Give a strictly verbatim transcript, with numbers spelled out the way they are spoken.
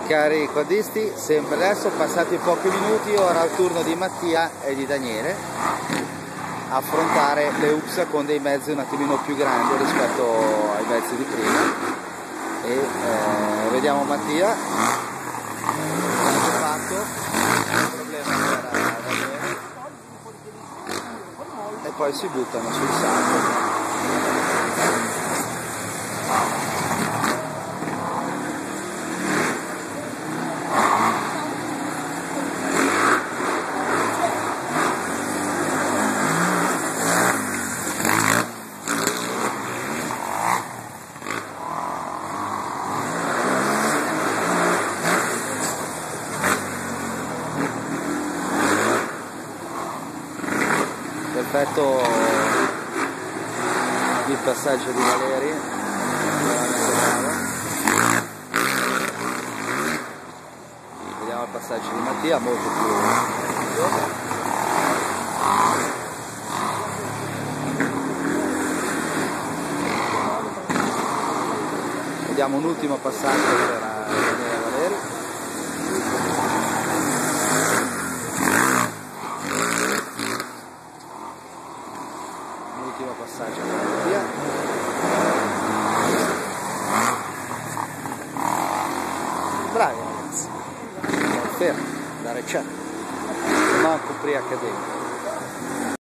Cari quadristi, sempre adesso, passati pochi minuti, ora al turno di Mattia e di Daniele affrontare le U P S con dei mezzi un attimino più grandi rispetto ai mezzi di prima. E eh, vediamo Mattia, fatto, il problema era Daniele, e poi si buttano sul salto. Perfetto il passaggio di Valeri, vediamo il passaggio di Mattia, molto più. Vediamo un ultimo passaggio per Daniele Valeri. L'ultimo passaggio per Mattia. Bravi ragazzi, fermo, la ricetta, manco prima accademica.